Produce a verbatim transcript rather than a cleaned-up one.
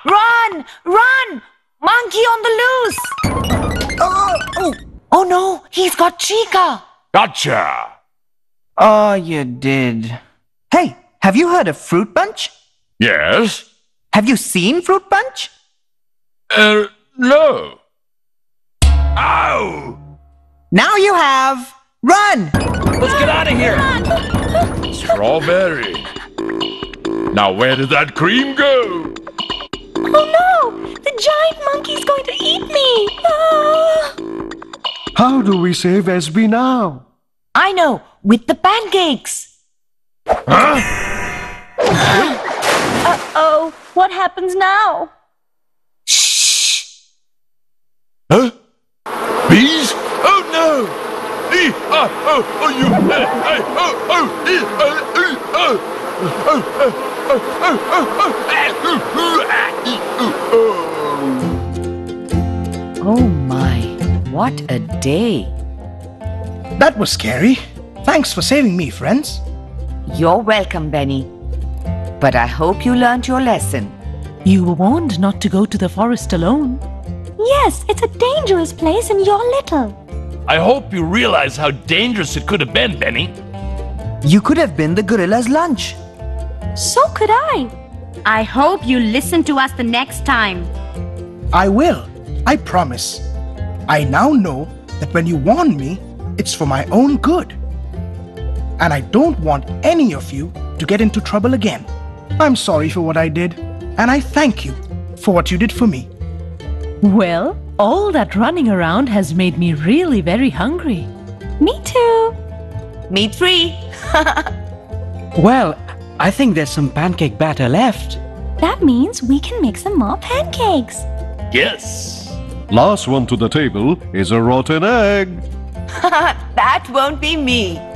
Run! Run! Monkey on the loose! Oh, oh. Oh no, he's got Chica! Gotcha! Oh, you did. Hey, have you heard of Fruit Punch? Yes? Have you seen Fruit Punch? Uh, no. Ow! Now you have. Run! Let's get out of here! Strawberry. Now where did that cream go? Oh no! The giant monkey's going to eat me! Ah. How do we save Esby now? I know, with the pancakes! Huh? Uh-oh, what happens now? Shh! Huh? Bees? Oh no! Eh, ah, oh, oh, you! eh, eh, oh, oh, eh, oh, eh, oh, oh, oh, oh, oh, oh, eh, ooh, ooh, ah, eh, ooh, oh. Oh my, what a day! That was scary. Thanks for saving me, friends. You're welcome, Benny. But I hope you learned your lesson. You were warned not to go to the forest alone. Yes, it's a dangerous place and you're little. I hope you realize how dangerous it could have been, Benny. You could have been the gorilla's lunch. So could I. I hope you listen to us the next time. I will. I promise. I now know that when you warn me, it's for my own good. And I don't want any of you to get into trouble again. I'm sorry for what I did, and I thank you for what you did for me. Well, all that running around has made me really very hungry. Me too. Me three. Well, I think there's some pancake batter left. That means we can make some more pancakes. Yes. Last one to the table is a rotten egg. That won't be me.